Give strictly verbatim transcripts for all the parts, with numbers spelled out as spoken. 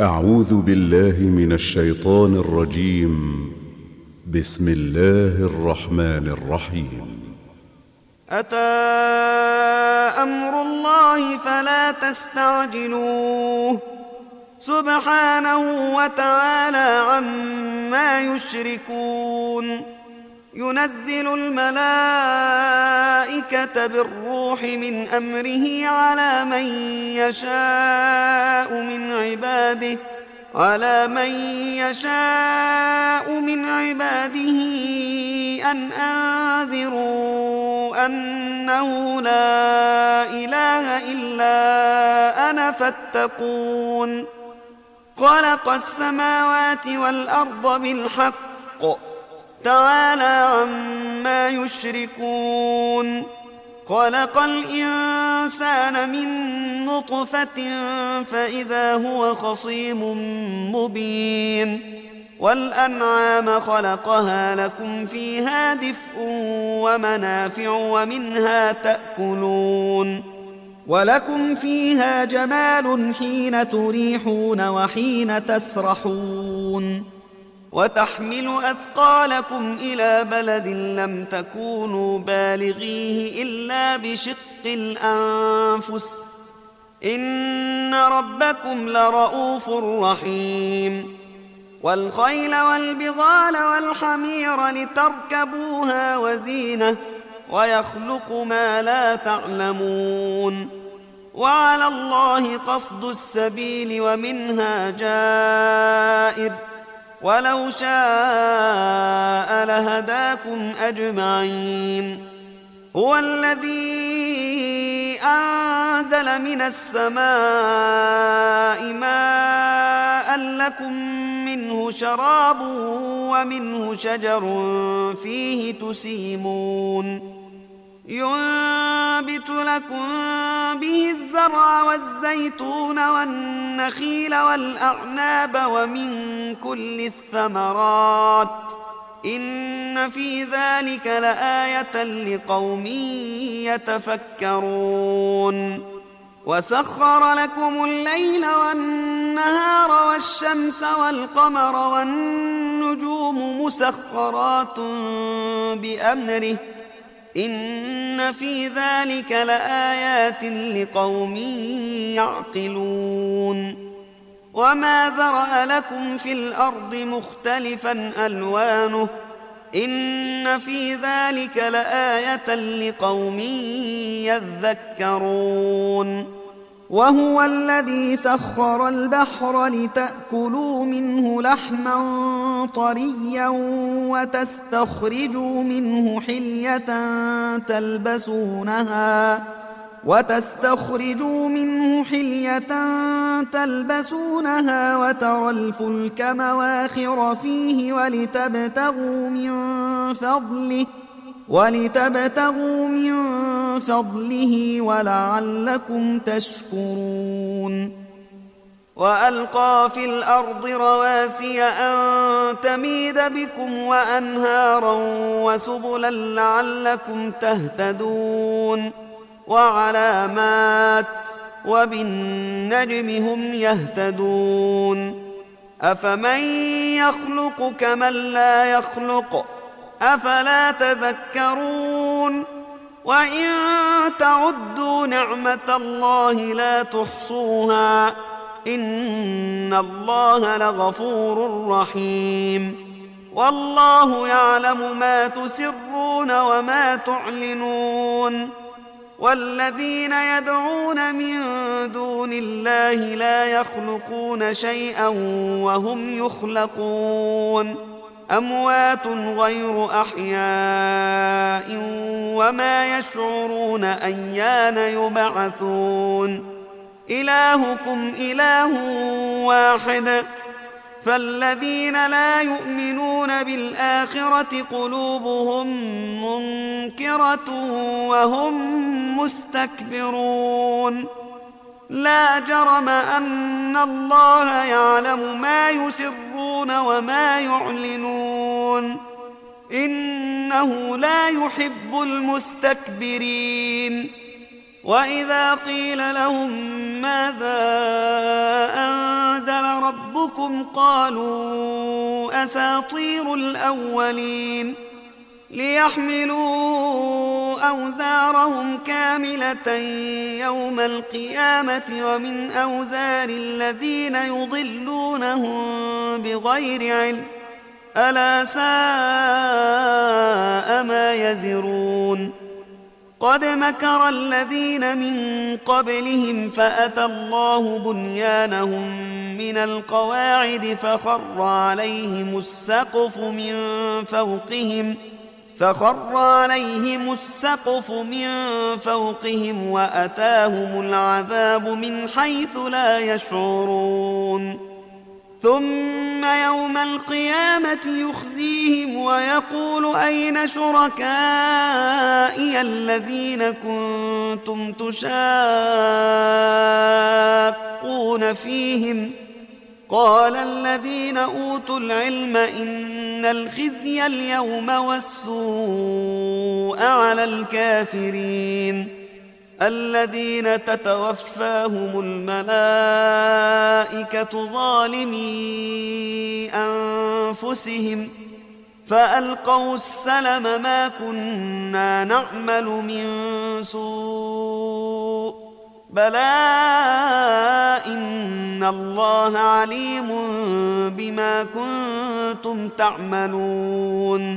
أعوذ بالله من الشيطان الرجيم. بسم الله الرحمن الرحيم. أتى أمر الله فلا تستعجلوه سبحانه وتعالى عما يشركون. ينزل الملائكة بالروح من أمره على من يشاء من عباده على من يشاء من عباده أن أنذروا أنه لا إله إلا أنا فاتقون. خلق السماوات والأرض بالحق تعالى عما يشركون. خلق الإنسان من نطفة فإذا هو خصيم مبين. والأنعام خلقها لكم فيها دفء ومنافع ومنها تأكلون. ولكم فيها جمال حين تريحون وحين تسرحون. وتحمل أثقالكم إلى بلد لم تكونوا بالغيه إلا بشق الأنفس إن ربكم لرؤوف رحيم. والخيل والبغال والحمير لتركبوها وزينة ويخلق ما لا تعلمون. وعلى الله قصد السبيل ومنها جائر ولو شاء لهداكم أجمعين. هو الذي أنزل من السماء ماء لكم منه شراب ومنه شجر فيه تسيمون. ينبت لكم به الزرع والزيتون والنخيل والأعناب ومن كل الثمرات إن في ذلك لآية لقوم يتفكرون. وسخر لكم الليل والنهار والشمس والقمر والنجوم مسخرات بأمره إن في ذلك لآيات لقوم يعقلون. وما ذرأ لكم في الأرض مختلفا ألوانه إن في ذلك لآية لقوم يذكرون. وهو الذي سخر البحر لتأكلوا منه لحما طريا وتستخرجوا منه حلية تلبسونها وتستخرجوا منه حلية تلبسونها وترى الفلك مواخر فيه ولتبتغوا من فضله ولتبتغوا من فضله ولعلكم تشكرون. وألقى في الأرض رواسي أن تميد بكم وأنهارا وسبلا لعلكم تهتدون. وعلامات وبالنجم هم يهتدون. أفمن يخلق كمن لا يخلق أفلا تذكرون. وإن تعدوا نعمة الله لا تحصوها إن الله لغفور رحيم. والله يعلم ما تسرون وما تعلنون. والذين يدعون من دون الله لا يخلقون شيئا وهم يخلقون. أموات غير أحياء وما يشعرون أيان يبعثون. إلهكم إله واحد فالذين لا يؤمنون بالآخرة قلوبهم منكرة وهم مستكبرون. لا جرم أن الله يعلم ما يسرون وما يعلنون إنه لا يحب المستكبرين. وإذا قيل لهم ماذا أنزل ربكم قالوا أساطير الأولين ليحملوا أوزارهم كاملة يوم القيامة ومن أوزار الذين يضلونهم بغير علم ألا ساء ما يزرون قد مكر الذين من قبلهم فأتى الله بنيانهم من القواعد فخر عليهم السقف من فوقهم فخر عليهم السقف من فوقهم وأتاهم العذاب من حيث لا يشعرون ثم يوم القيامة يخزيهم ويقول أين شركائي الذين كنتم تشاقون فيهم قال الذين أوتوا العلم إن الخزي اليوم والسوء على الكافرين الذين تتوفاهم الملائكة ظالمي أنفسهم فألقوا السلم ما كنا نعمل من سوء بلى إن الله عليم بما كنتم تعملون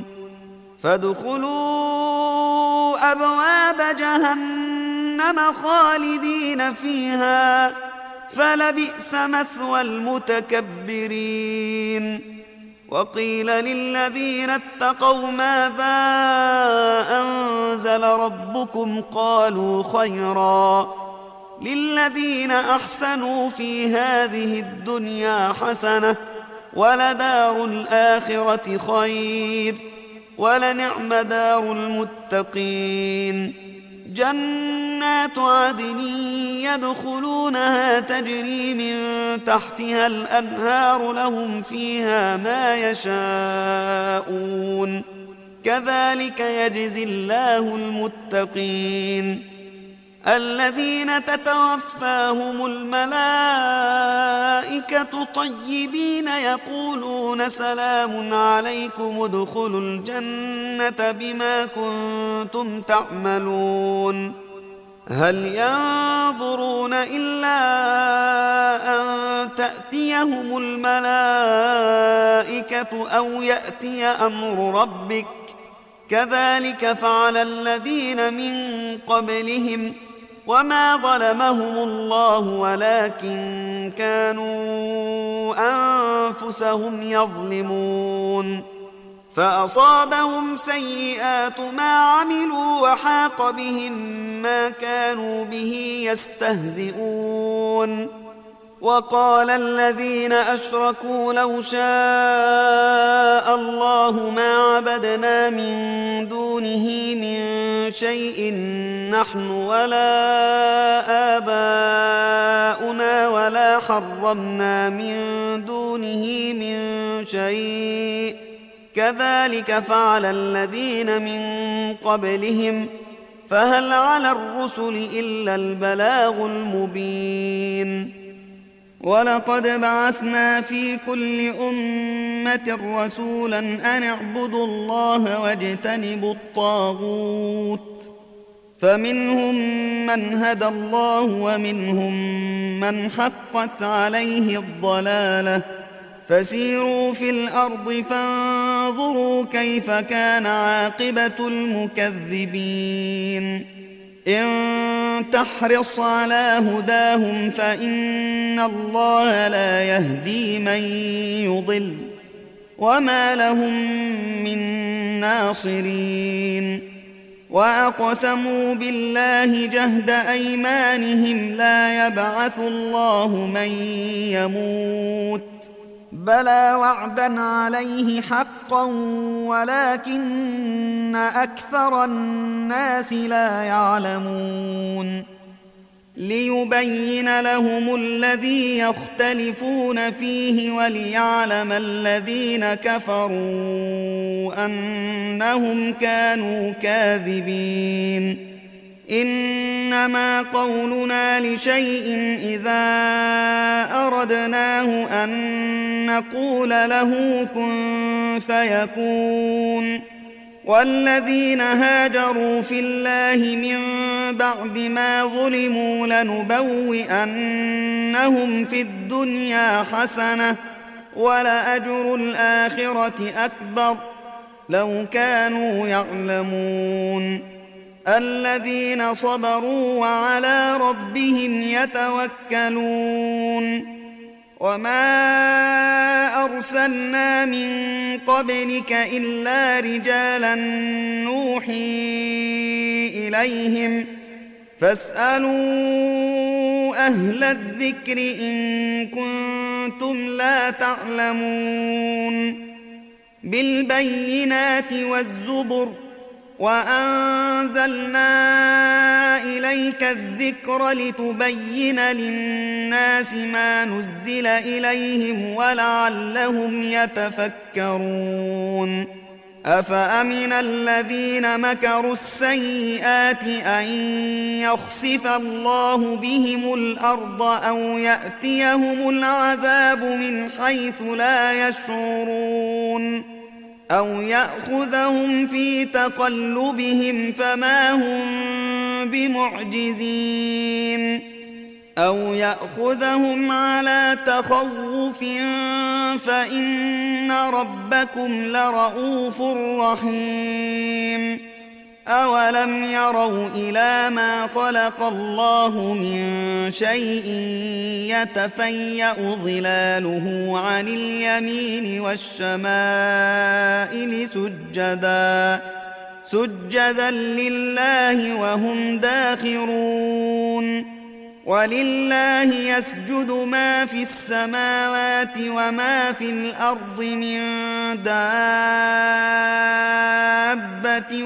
فادخلوا أبواب جهنم خالدين فيها فلبئس مثوى المتكبرين وقيل للذين اتقوا ماذا أنزل ربكم قالوا خيرا للذين أحسنوا في هذه الدنيا حسنة ولدار الآخرة خير ولنعم دار المتقين جنات عدن يدخلونها تجري من تحتها الأنهار لهم فيها ما يشاءون كذلك يجزي الله المتقين الذين تتوفاهم الملائكة طيبين يقولون سلام عليكم ادخلوا الجنة بما كنتم تعملون هل ينظرون إلا أن تأتيهم الملائكة أو يأتي أمر ربك كذلك فعل الذين من قبلهم وما ظلمهم الله ولكن كانوا أنفسهم يظلمون فأصابهم سيئات ما عملوا وحاق بهم ما كانوا به يستهزئون وقال الذين أشركوا لو شاء الله ما عبدنا من دونه من شيء نحن ولا آباؤنا ولا حرمنا من دونه من شيء كذلك فعل الذين من قبلهم فهل على الرسل إلا البلاغ المبين ولقد بعثنا في كل أمة رسولا أن اعبدوا الله واجتنبوا الطاغوت فمنهم من هدى الله ومنهم من حقت عليه الضلالة فسيروا في الأرض فانظروا كيف كان عاقبة المكذبين إن تحرص على هداهم فإن الله لا يهدي من يضل وما لهم من ناصرين وأقسموا بالله جهد أيمانهم لا يبعث الله من يموت بلى وعدا عليه حقا ولكن أكثر الناس لا يعلمون ليبين لهم الذي يختلفون فيه وليعلم الذين كفروا أنهم كانوا كاذبين إنما قولنا لشيء إذا أردناه أن نقول له كن فيكون. والذين هاجروا في الله من بعد ما ظلموا لنبوئنهم في الدنيا حسنة ولأجر الآخرة أكبر لو كانوا يعلمون. الذين صبروا وعلى ربهم يتوكلون. وما أرسلنا من قبلك إلا رجالا نوحي إليهم فاسألوا أهل الذكر إن كنتم لا تعلمون. بالبينات والزبر وأنزلنا إليك الذكر لتبين للناس ما نزل إليهم ولعلهم يتفكرون. أفأمن الذين مكروا السيئات أن يخسف الله بهم الأرض أو يأتيهم العذاب من حيث لا يشعرون أو يأخذهم في تقلبهم فما هم بمعجزين أو يأخذهم على تخوف فإن ربكم لرؤوف رحيم. أولم يروا إلى ما خلق الله من شيء يتفيأ ظلاله عن اليمين والشمائل سجدا سجدا لله وهم داخرون. ولله يسجد ما في السماوات وما في الأرض من دابة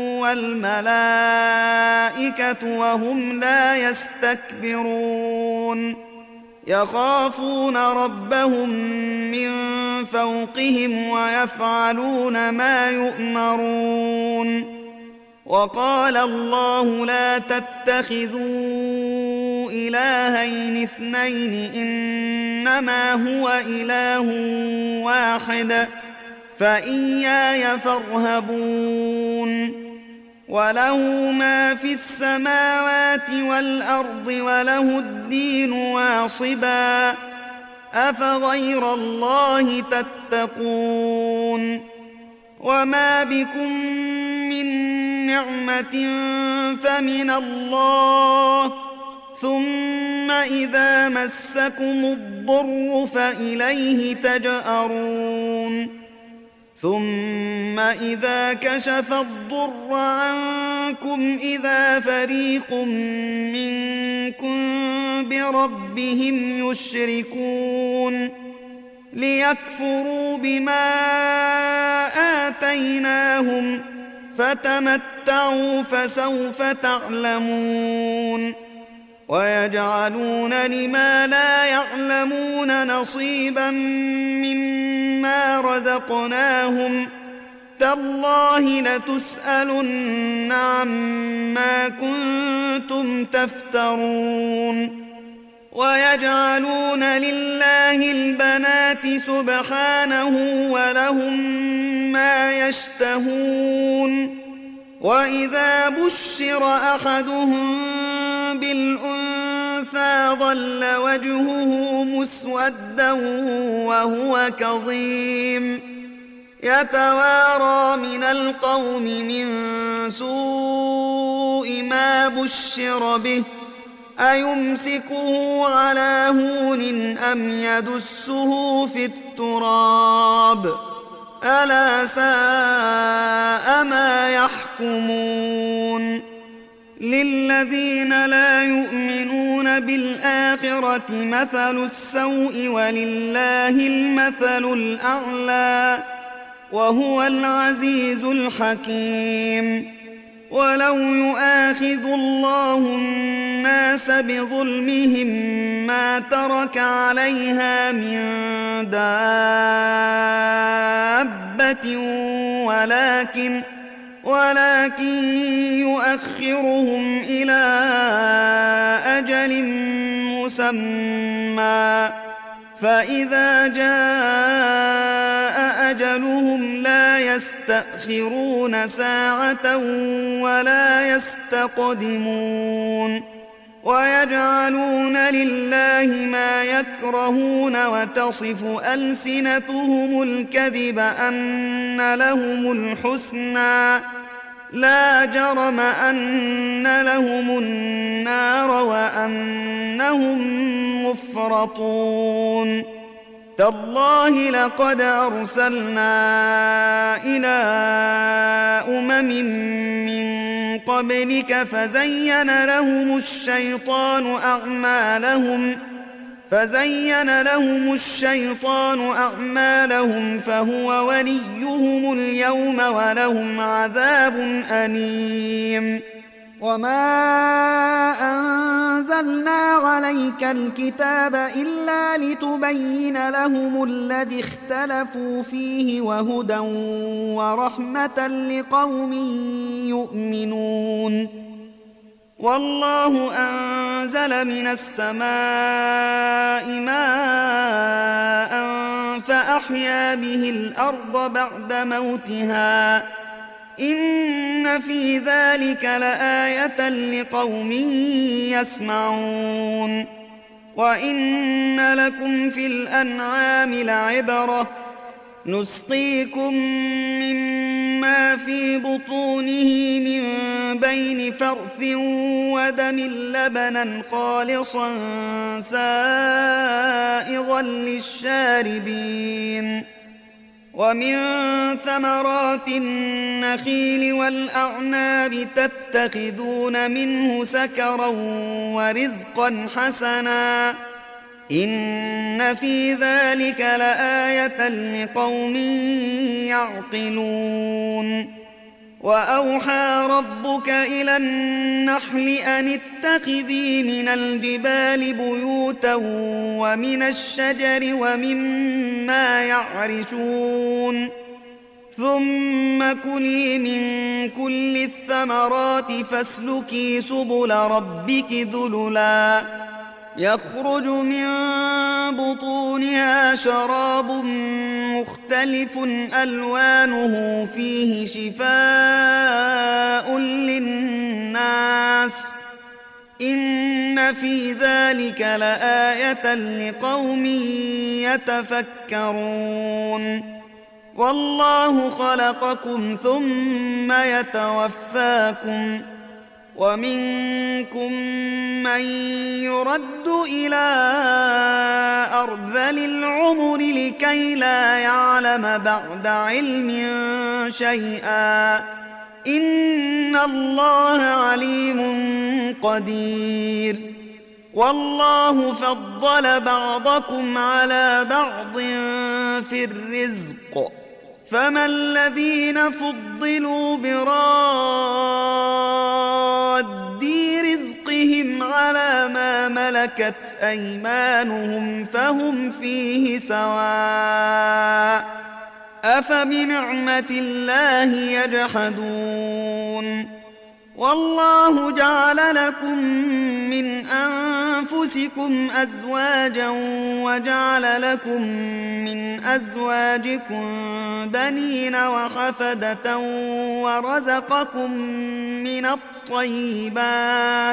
والملائكة وهم لا يستكبرون يخافون ربهم من فوقهم ويفعلون ما يؤمرون. وقال الله لا تتخذوا إلهين اثنين إنما هو إله واحد فإياي فارهبون. وله ما في السماوات والأرض وله الدين واصبا أفغير الله تتقون. وما بكم من نعمة فمن الله ثم إذا مسكم الضر فإليه تجأرون. ثم إذا كشف الضر عنكم إذا فريق منكم بربهم يشركون ليكفروا بما آتيناهم فتمتعوا فسوف تعلمون. ويجعلون لما لا يعلمون نصيبا مما رزقناهم تالله لتسألن عما كنتم تفترون. ويجعلون لله البنات سبحانه ولهم ما يشتهون. وإذا بشر أحدهم بالأنثى ظل وجهه مسودا وهو كظيم يتوارى من القوم من سوء ما بشر به أيمسكه على هون أم يدسه في التراب ألا ساء ما يحكمون. للذين لا يؤمنون بالآخرة مثل السوء ولله المثل الأعلى وهو العزيز الحكيم. ولو يؤاخذ الله الناس بظلمهم ما ترك عليها من دابة ولكن ولكن يؤخرهم إلى أجل مسمى فإذا جاء أجلهم لا يستأخرون ساعة ولا يستقدمون ويجعلون لله ما يكرهون وتصف ألسنتهم الكذب أن لهم الحسنى لا جرم أن لهم النار وأنهم مفرطون تالله لقد أرسلنا إلى أمم من قبلك فزين لهم الشيطان أعمالهم فزين لهم الشيطان أعمالهم فهو وليهم اليوم ولهم عذاب أليم وما أنزلنا عليك الكتاب إلا لتبين لهم الذي اختلفوا فيه وهدى ورحمة لقوم يؤمنون والله أنزل من السماء ماء فأحيا به الأرض بعد موتها إن في ذلك لآية لقوم يسمعون وإن لكم في الأنعام لعبرة نسقيكم مما في بطونه من بين فرث ودم لبنا خالصا سائغا للشاربين ومن ثمرات النخيل والأعناب تتخذون منه سكرا ورزقا حسنا إن في ذلك لآية لقوم يعقلون وأوحى ربك إلى النحل أن اتخذي من الجبال بيوتا ومن الشجر ومما يعرشون ثم كلي من كل الثمرات فاسلكي سبل ربك ذللا يخرج من بطونها شراب مختلف ألوانه فيه شفاء للناس إن في ذلك لآية لقوم يتفكرون والله خلقكم ثم يتوفاكم ومنكم من يرد إلى أرذل العمر لكي لا يعلم بعد علم شيئا إن الله عليم قدير والله فضل بعضكم على بعض في الرزق فما الذين فضلوا براد رزقهم على ما ملكت أيمانهم فهم فيه سواء أفبنعمة الله يجحدون والله جعل لكم من أنفسكم أزواجا وجعل لكم من أزواجكم بنين وحفدة ورزقكم من الطيبات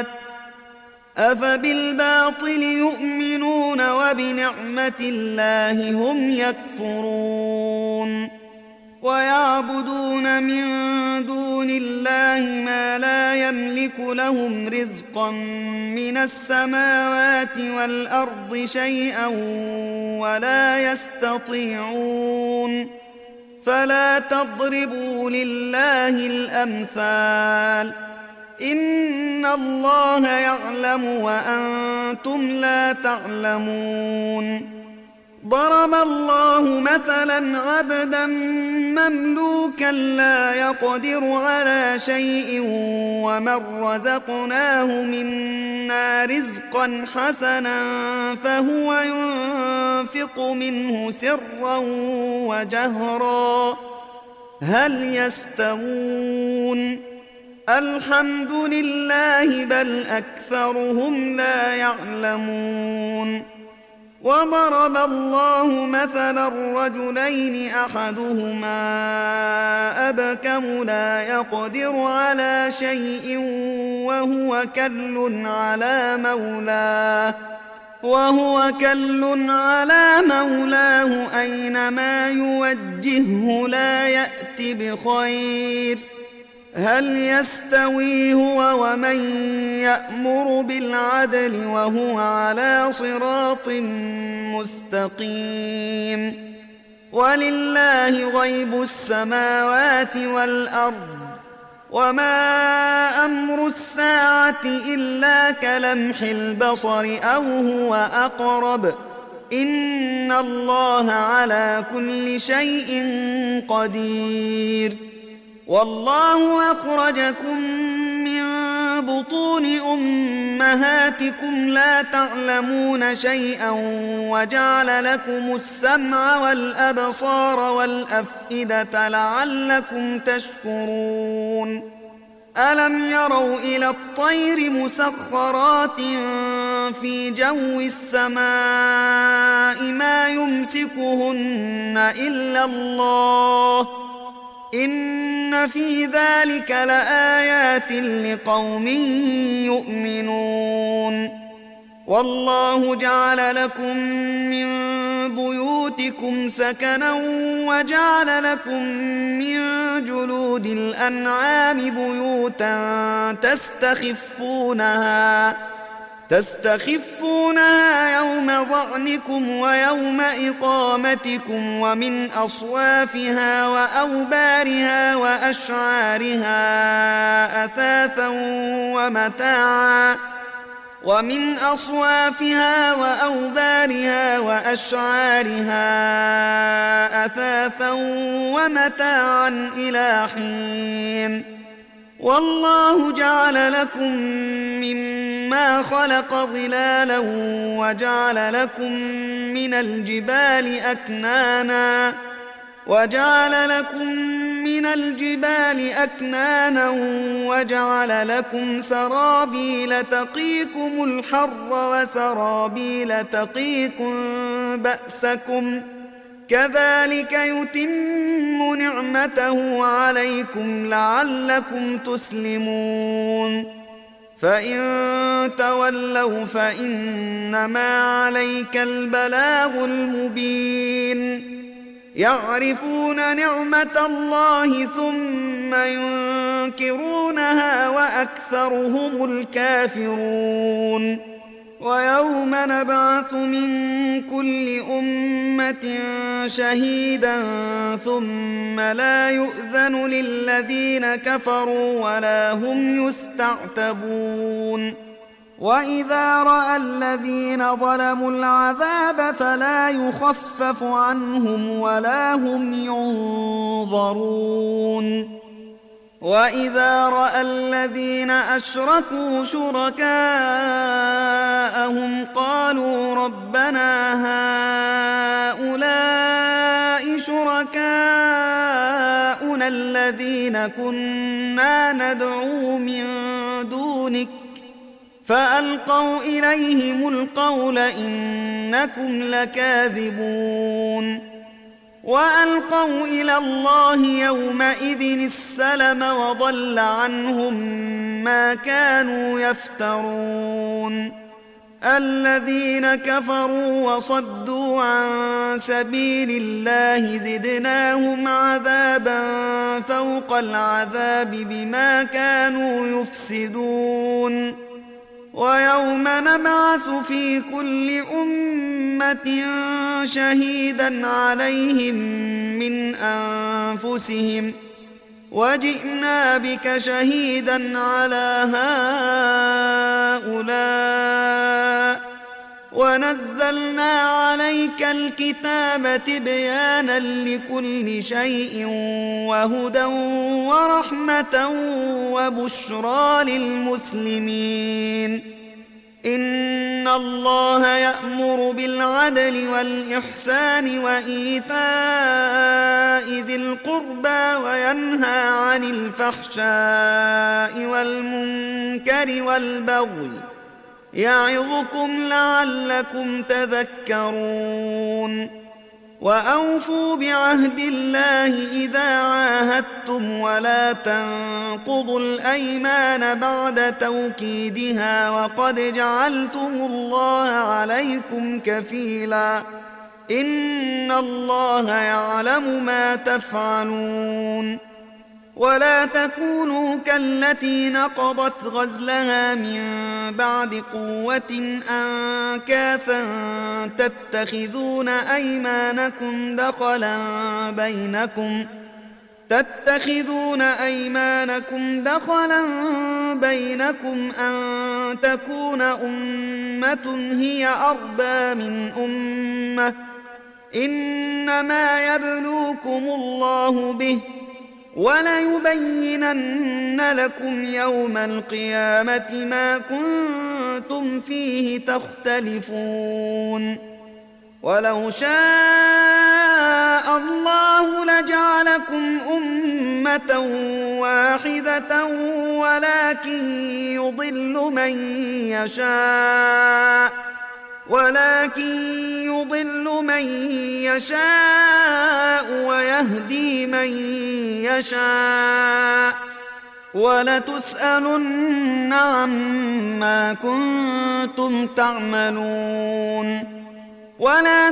أفبالباطل يؤمنون وبنعمة الله هم يكفرون ويعبدون من دون الله ما لا يملك لهم رزقا من السماوات والأرض شيئا ولا يستطيعون فلا تضربوا لله الأمثال إن الله يعلم وأنتم لا تعلمون ضرب الله مثلا عبدا مملوكا لا يقدر على شيء ومن رزقناه منا رزقا حسنا فهو ينفق منه سرا وجهرا هل يستوون الحمد لله بل أكثرهم لا يعلمون وضرب الله مثلا رجلين أحدهما أبكم لا يقدر على شيء وهو كل على مولاه وهو كل على مولاه أينما يوجهه لا يأت بخير هل يستوي هو ومن يأمر بالعدل وهو على صراط مستقيم ولله غيب السماوات والأرض وما أمر الساعة إلا كلمح البصر أو هو أقرب إن الله على كل شيء قدير والله أخرجكم من بطون أمهاتكم لا تعلمون شيئا وجعل لكم السمع والأبصار والأفئدة لعلكم تشكرون ألم يروا إلى الطير مسخرات في جو السماء ما يمسكهن إلا الله إن في ذلك لآيات لقوم يؤمنون والله جعل لكم من بيوتكم سكنا وجعل لكم من جلود الأنعام بيوتا تستخفونها تستخفونها يوم ظعنكم ويوم إقامتكم ومن أصوافها وأوبارها وأشعارها أثاثا ومتاعا ومن أصوافها وأوبارها وأشعارها أثاثا ومتاعا إلى حين والله جعل لكم مما خلق ظلالا وجعل لكم من الجبال أكنانا وجعل لكم من الجبال أكنانا وجعل لكم سرابيل تقيكم الحر وسرابيل تقيكم بأسكم كذلك يتم نعمته عليكم لعلكم تسلمون فإن تولوا فإنما عليك البلاغ المبين يعرفون نعمة الله ثم ينكرونها وأكثرهم الكافرون ويوم نبعث من كل أمة شهيدا ثم لا يؤذن للذين كفروا ولا هم يستعتبون وإذا رأى الذين ظلموا العذاب فلا يخفف عنهم ولا هم ينظرون وإذا رأى الذين أشركوا شركاءهم قالوا ربنا هؤلاء شركاؤنا الذين كنا ندعو من دونك فألقوا إليهم القول إنكم لكاذبون وألقوا إلى الله يومئذ السلم وضل عنهم ما كانوا يفترون الذين كفروا وصدوا عن سبيل الله زدناهم عذابا فوق العذاب بما كانوا يفسدون ويوم نبعث في كل أمة شهيدا عليهم من أنفسهم وجئنا بك شهيدا على هؤلاء ونزلنا عليك الكتاب تبيانا لكل شيء وهدى ورحمة وبشرى للمسلمين إن الله يأمر بالعدل والإحسان وإيتاء ذي القربى وينهى عن الفحشاء والمنكر والبغي يعظكم لعلكم تذكرون وأوفوا بعهد الله إذا عاهدتم ولا تنقضوا الأيمان بعد توكيدها وقد جعلتم الله عليكم كفيلا إن الله يعلم ما تفعلون ولا تكونوا كالتي نقضت غزلها من بعد قوة أنكاثا تتخذون أيمانكم دخلا بينكم تتخذون أيمانكم دخلا بينكم أن تكون أمة هي أربى من أمة إنما يبلوكم الله به وليبينن لكم يوم القيامة ما كنتم فيه تختلفون ولو شاء الله لجعلكم أمة واحدة ولكن يضل من يشاء ولكن يضل من يشاء ويهدي من يشاء ولتسألن عما كنتم تعملون ولا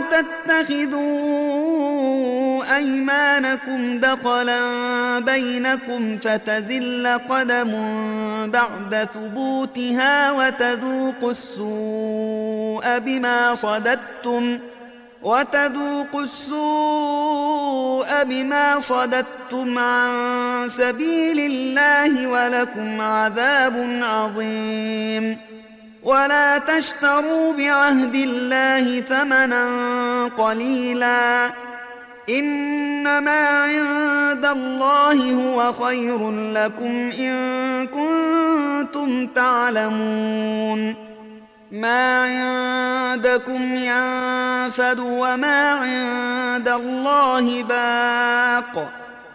تتخذوا أيمانكم دخلا بينكم فتزل قدم بعد ثبوتها وتذوقوا السوء بما صددتم وتذوقوا السوء بما صددتم عن سبيل الله ولكم عذاب عظيم ولا تشتروا بعهد الله ثمنا قليلا إنما عند الله هو خير لكم إن كنتم تعلمون ما عندكم ينفد وما عند الله باق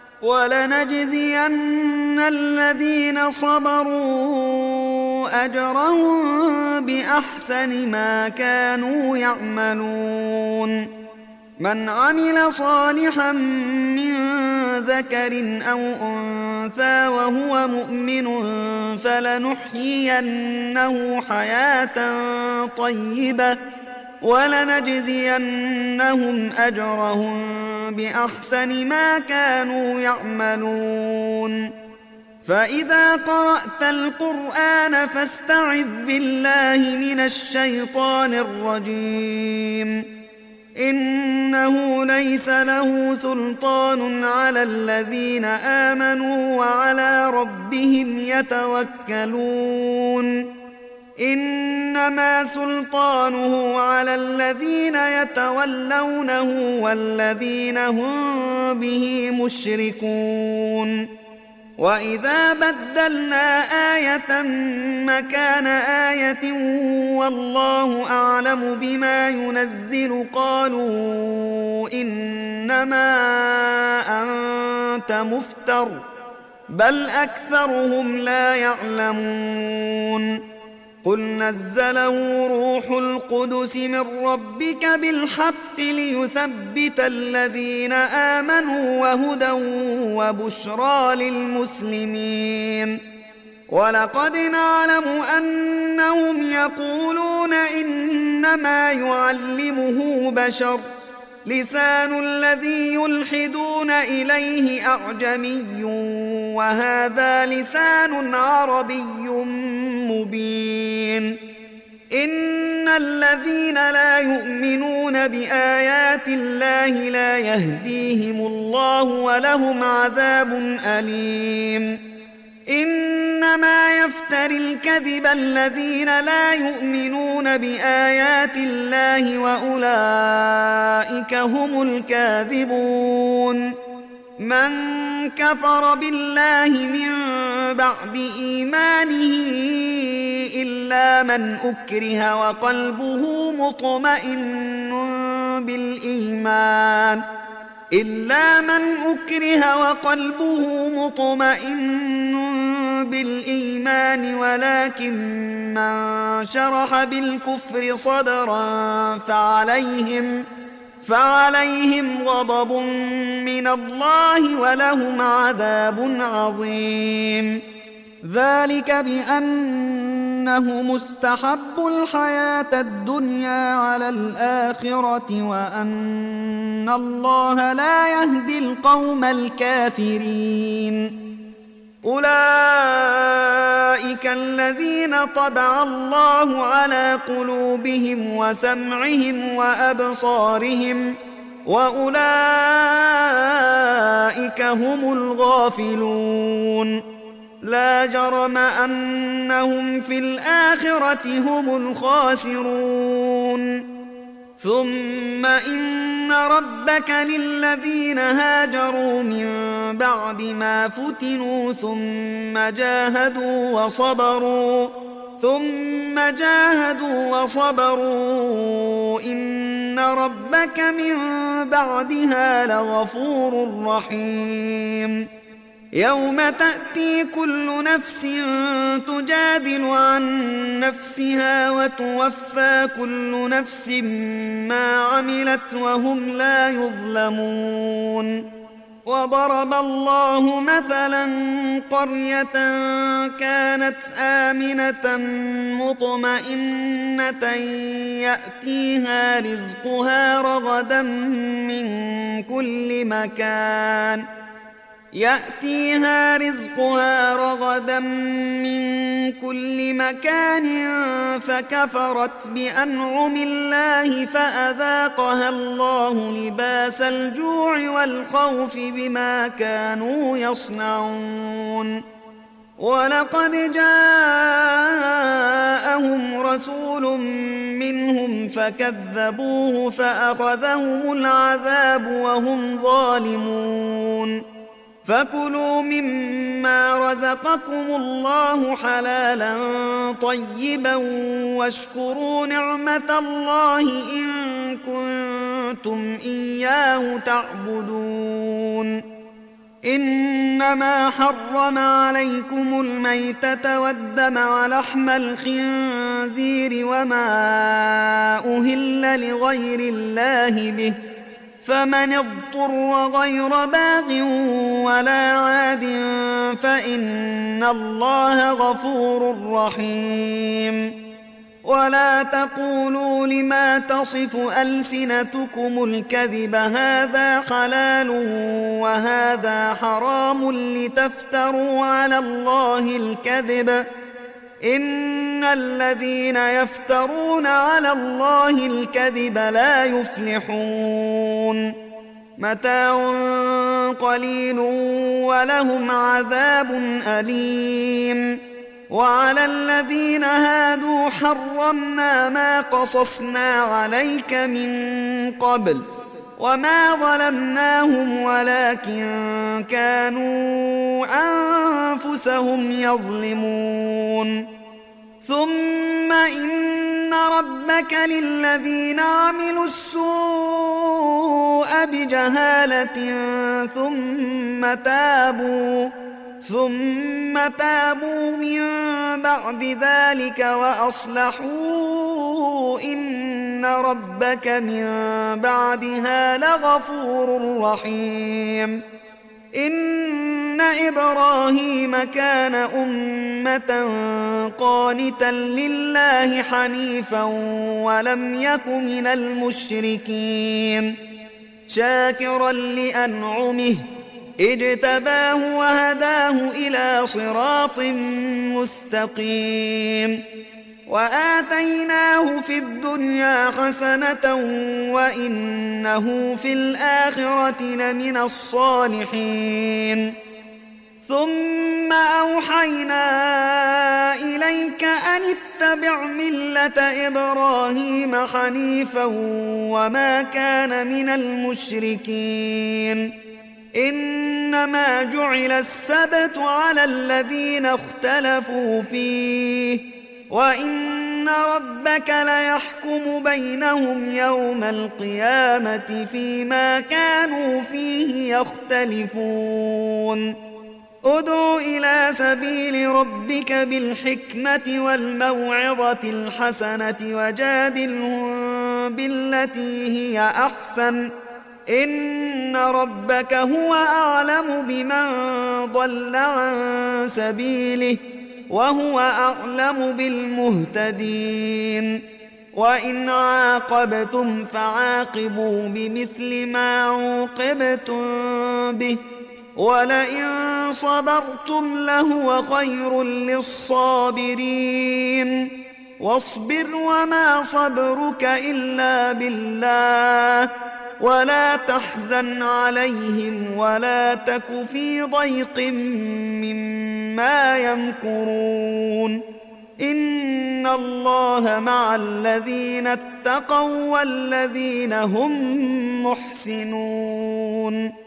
ولنجزين الذين صبروا أجرهم بأحسن ما كانوا يعملون من عمل صالحا من ذكر أو أنثى وهو مؤمن فلنحيينه حياة طيبة ولنجزينهم أجرهم بأحسن ما كانوا يعملون فإذا قرأت القرآن فاستعذ بالله من الشيطان الرجيم إنه ليس له سلطان على الذين آمنوا وعلى ربهم يتوكلون إنما سلطانه على الذين يتولونه والذين هم به مشركون وإذا بدلنا آية مكان آية والله أعلم بما ينزل قالوا إنما أنت مفتر بل أكثرهم لا يعلمون قل نزله روح القدس من ربك بالحق ليثبت الذين آمنوا وهدى وبشرى للمسلمين ولقد نعلم أنهم يقولون إنما يعلمه بشر لسان الذي يلحدون إليه أعجمي وهذا لسان عربي مبين إن الذين لا يؤمنون بآيات الله لا يهديهم الله ولهم عذاب أليم إنما يفتري الكذب الذين لا يؤمنون بآيات الله وأولئك هم الكاذبون من كفر بالله من بعد إيمانه إلا من أكره وقلبه مطمئن بالإيمان إلا من أكره وقلبه مطمئن بالإيمان ولكن من شرح بالكفر صدرا فعليهم فعليهم غضب من الله ولهم عذاب عظيم. ذلك بأنه مستحب الحياة الدنيا على الآخرة وأن الله لا يهدي القوم الكافرين. أولئك الذين طبع الله على قلوبهم وسمعهم وأبصارهم وأولئك هم الغافلون. لا جرم أنهم في الآخرة هم الخاسرون. ثم إن ربك للذين هاجروا من بعد ما فتنوا ثم جاهدوا وصبروا ثم جاهدوا وصبروا إن ربك من بعدها لغفور رحيم. يوم تأتي كل نفس تجادل عن نفسها وتوفى كل نفس ما عملت وهم لا يظلمون. وضرب الله مثلا قرية كانت آمنة مطمئنة يأتيها رزقها رغدا من كل مكان يأتيها رزقها رغدا من كل مكان فكفرت بأنعم الله فأذاقها الله لباس الجوع والخوف بما كانوا يصنعون. ولقد جاءهم رسول منهم فكذبوه فأخذهم العذاب وهم ظالمون. فكلوا مما رزقكم الله حلالا طيبا واشكروا نعمة الله إن كنتم إياه تعبدون. إنما حرم عليكم الميتة والدم ولحم الخنزير وما أهل لغير الله به فمن اضطر غير باغ ولا عاد فإن الله غفور رحيم. ولا تقولوا لما تصف ألسنتكم الكذب هذا حلال وهذا حرام لتفتروا على الله الكذب إن الذين يفترون على الله الكذب لا يفلحون. متاع قليل ولهم عذاب أليم. وعلى الذين هادوا حرمنا ما قصصنا عليك من قبل وما ظلمناهم ولكن كانوا أنفسهم يظلمون. ثم إن ربك للذين عملوا السوء بجهالة ثم تابوا ثم تابوا من بعد ذلك وأصلحوا إن ربك من بعدها لغفور رحيم. إن إبراهيم كان أمة قانتا لله حنيفا ولم يك من المشركين شاكرا لأنعمه اجتباه وهداه إلى صراط مستقيم. وآتيناه في الدنيا حسنة وإنه في الآخرة لمن الصالحين. ثم أوحينا إليك أن اتبع ملة إبراهيم حنيفا وما كان من المشركين. إنما جعل السبت على الذين اختلفوا فيه وإن ربك ليحكم بينهم يوم القيامة فيما كانوا فيه يختلفون ادع إلى سبيل ربك بالحكمة والموعظة الحسنة وجادلهم بالتي هي أحسن إن ربك هو أعلم بمن ضل عن سبيله وهو أعلم بالمهتدين وإن عاقبتم فعاقبوا بمثل ما عوقبتم به ولئن صبرتم لهو خير للصابرين واصبر وما صبرك إلا بالله ولا تحزن عليهم ولا تك في ضيق مما يمكرون إن الله مع الذين اتقوا والذين هم محسنون